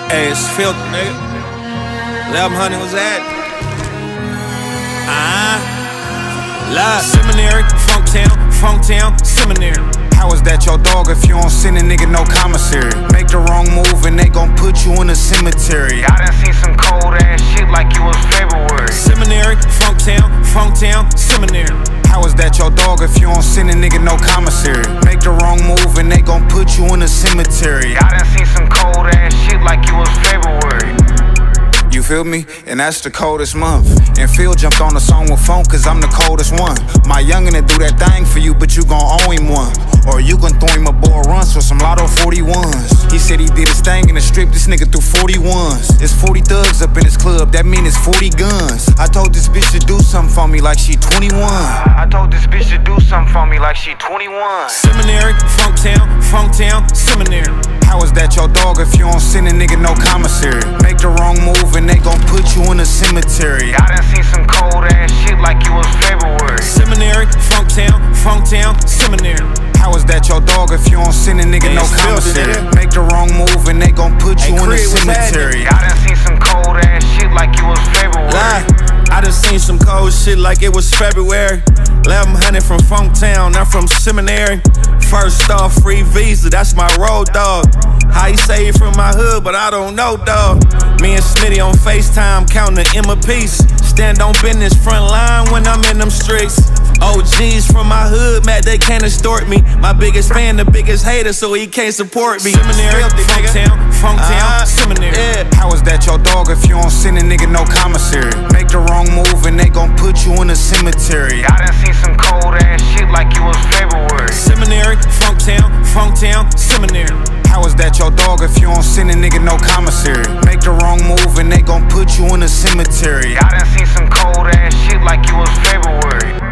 Hey, it's Philthy, nigga. 1100 was at. Seminary, Funktown, Seminary. How is that your dog if you don't send a nigga no commissary? Make the wrong move and they gon' put you in a cemetery. I done seen some cold ass shit like it was February. Seminary, Funktown, Seminary. How is that your dog if you don't send a nigga no commissary? Make the wrong move and they gon' put you in a cemetery. I done seen some cold ass shit like it was February. You feel me? And that's the coldest month. And Phil jumped on the song with Funk cause I'm the coldest one. My youngin' to do that thing for you, but you gon' owe him one. Or you gon' throw him a ball runs for some lotto 41s. He said he did his thing in the strip, this nigga threw 41s. It's 40 thugs up in his club, that mean it's 40 guns. I told this bitch to do something for me like she 21. I told this bitch to do something for me like she 21. Seminary, Funktown, Seminary. How is that your dog if you don't send a nigga no commissary? Make the wrong move and they gon' put you in a cemetery. I done seen some cold ass shit like it was February. Seminary, Funktown, Seminary. How is that your dog if you don't send a nigga no commissary? Make the wrong move and they gon' put you in a cemetery. I done seen some cold ass shit like it was February. I done seen some cold shit like it was February. 1100 from Funktown, I'm from Seminary. First off, free visa, that's my road dog. How you say you from my hood, but I don't know, dog. Me and Smitty on FaceTime, counting the M a piece. Stand on business, front line when I'm in them streets. OGs from my hood, Matt, they can't extort me. My biggest fan, the biggest hater, so he can't support me. Seminary, Funktown, Seminary. Yeah. How is that your dog if you don't send a nigga no commissary? Make the wrong move and they gon' put you in a cemetery. I done seen some cold ass shit like it was February. Seminary, Funktown, Seminary. How is that your dog if you don't send a nigga no commissary? Make the wrong move and they gon' put you in a cemetery. I done seen some cold ass shit like it was February.